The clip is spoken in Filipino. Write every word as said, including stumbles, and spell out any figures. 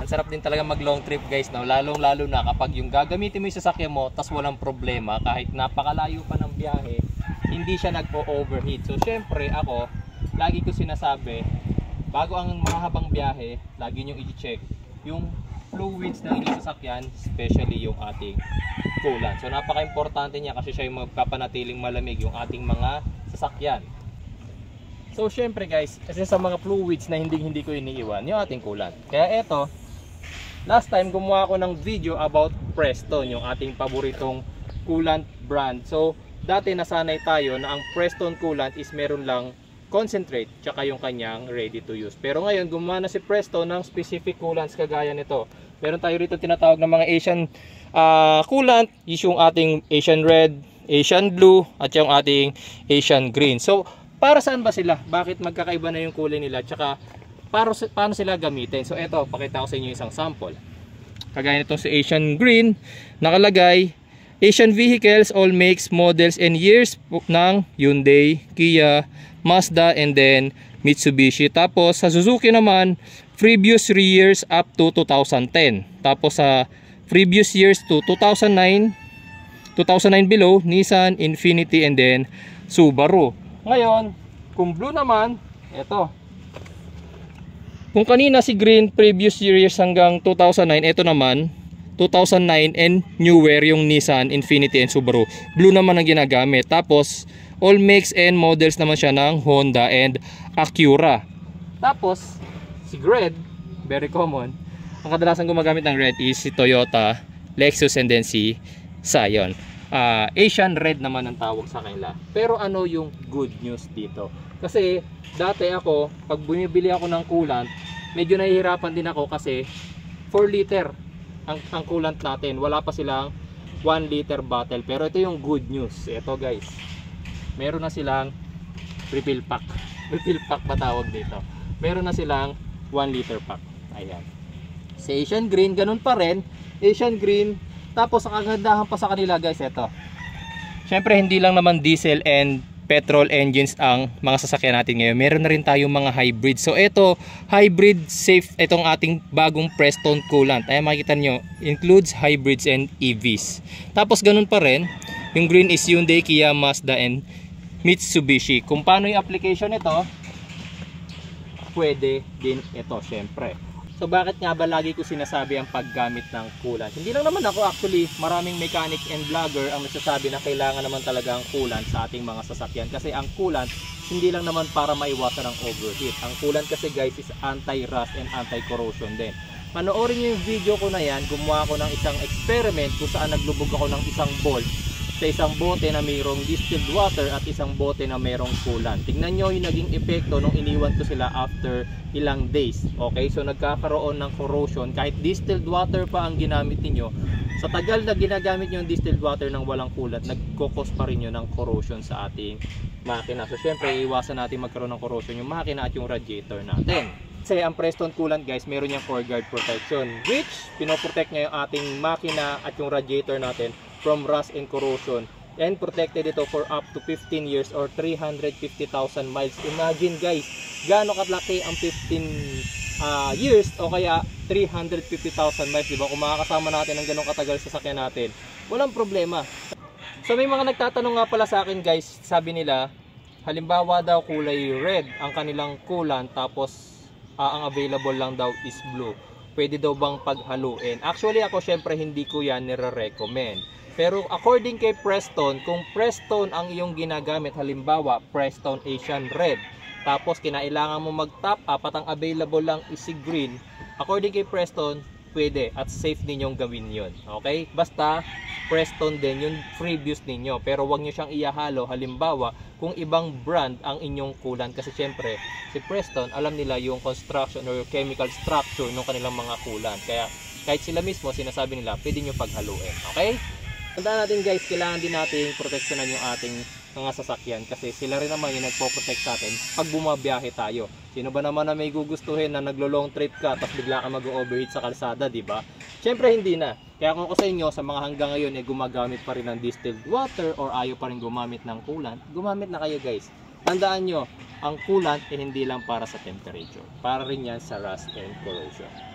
Ang sarap din talaga mag long trip guys, no? Lalong lalo na kapag yung gagamitin mo yung sasakyan mo tas walang problema, kahit napakalayo pa ng biyahe, hindi siya nagpo-overheat. So syempre ako, lagi ko sinasabi, bago ang mahabang biyahe, lagi nyo i-check yung fluids ng inyong sasakyan, especially yung ating coolant. So napaka-importante niya kasi siya yung magpapanatiling malamig yung ating mga sasakyan. So syempre guys, kasi sa mga fluids na hindi hindi ko iniiwan, yung ating coolant. Kaya eto, last time gumawa ako ng video about Preston, yung ating paboritong coolant brand. So dati nasanay tayo na ang Preston coolant is meron lang concentrate tsaka yung kanyang ready to use. Pero ngayon gumawa na si Preston ng specific coolants kagaya nito. Meron tayo rito tinatawag ng mga Asian uh, coolant, is yung ating Asian red, Asian blue at yung ating Asian green. So para saan ba sila? Bakit magkakaiba na yung kulay nila? Tsaka para, paano sila gamitin? So eto, pakita ko sa inyo isang sample. Kagaya nitong si Asian green, nakalagay Asian vehicles, all makes, models and years ng Hyundai, Kia, Mazda and then Mitsubishi. Tapos sa Suzuki naman, previous three years up to two thousand ten. Tapos sa previous years to two thousand nine, two thousand nine below, Nissan, Infiniti and then Subaru. Ngayon, kung blue naman, ito. Kung kanina si green, previous years hanggang two thousand nine, ito naman two thousand nine and newer yung Nissan, Infiniti and Subaru. Blue naman ang ginagamit. Tapos all makes and models naman siya ng Honda and Acura. Tapos si red, very common. Ang kadalasan gumagamit ng red is si Toyota, Lexus and then si Scion. uh, Asian red naman ang tawag sa kanila. Pero ano yung good news dito? Kasi dati ako, pag bumibili ako ng coolant, medyo nahihirapan din ako kasi four liter ang, ang coolant natin. Wala pa silang one liter bottle. Pero ito yung good news. Ito guys, meron na silang refill pack. Refill pack ba tawag dito? Meron na silang one liter pack. Ayan. Sa Asian green, ganun pa rin. Asian green. Tapos ang kagandahan pa sa kanila guys, ito. Syempre hindi lang naman diesel and petrol engines ang mga sasakyan natin ngayon. Meron na rin tayong mga hybrid. So ito, hybrid safe itong ating bagong Preston coolant. Ay makikita nyo, includes hybrids and E Vs. Tapos ganun pa rin, yung green is Hyundai, Kia, Mazda and Mitsubishi. Kung paano yung application nito, pwede din ito syempre. So bakit nga ba lagi ko sinasabi ang paggamit ng coolant? Hindi lang naman ako, actually maraming mechanic and vlogger ang nagsasabi na kailangan naman talaga ang coolant sa ating mga sasakyan. Kasi ang coolant hindi lang naman para maiwasan ang overheat. Ang coolant kasi guys is anti-rust and anti-corrosion din. Panoorin nyo yung video ko na yan, gumawa ako ng isang experiment kung saan naglubog ako ng isang bolt sa isang bote na mayroong distilled water at isang bote na mayroong coolant. Tingnan nyo yung naging epekto nung iniwan ko sila after ilang days. Okay, so nagkakaroon ng corrosion kahit distilled water pa ang ginamit niyo. Sa tagal na ginagamit nyo yung distilled water ng walang coolant, nagkukos pa rin yun ng corrosion sa ating makina. So syempre iwasan natin magkaroon ng corrosion yung makina at yung radiator natin. Kasi ang Preston coolant guys, meron yung core guard protection, which pinoprotect niya yung ating makina at yung radiator natin from rust and corrosion, and protected ito for up to fifteen years or three hundred fifty thousand miles. Imagine guys, gaano kalaki ang fifteen uh, years o kaya three hundred fifty thousand miles, diba? Kung makakasama natin ang ganong katagal sa sasakyan natin, walang problema. So may mga nagtatanong nga pala sa akin guys, sabi nila halimbawa daw kulay red ang kanilang coolant tapos uh, ang available lang daw is blue, pwede daw bang paghaluin? Actually ako syempre hindi ko yan nire-recommend. Pero according kay Preston, kung Preston ang iyong ginagamit, halimbawa Preston Asian Red, tapos kinailangan mo mag-top up at ang available lang is si green, according kay Preston, pwede at safe ninyong gawin yun. Okay? Basta Preston din yung previous ninyo, pero wag nyo siyang ihahalo halimbawa kung ibang brand ang inyong coolant, kasi syempre si Preston alam nila yung construction or yung chemical structure ng kanilang mga coolant, kaya kahit sila mismo sinasabi nila pwede nyo paghaluin. Okay? Tandaan natin guys, kailangan din natin proteksyonan yung ating mga sasakyan kasi sila rin naman yung nagpo-protect sa atin pag bumabiyahe tayo. Sino ba naman na may gugustuhin na naglo-long trip ka tapos bigla ka mag-overheat sa kalsada, di ba? Syempre hindi na. Kaya kung ako sa inyo, sa mga hanggang ngayon eh gumagamit pa rin ng distilled water or ayaw pa rin gumamit ng coolant, gumamit na kayo guys. Tandaan nyo, ang coolant eh hindi lang para sa temperature. Para rin yan sa rust and corrosion.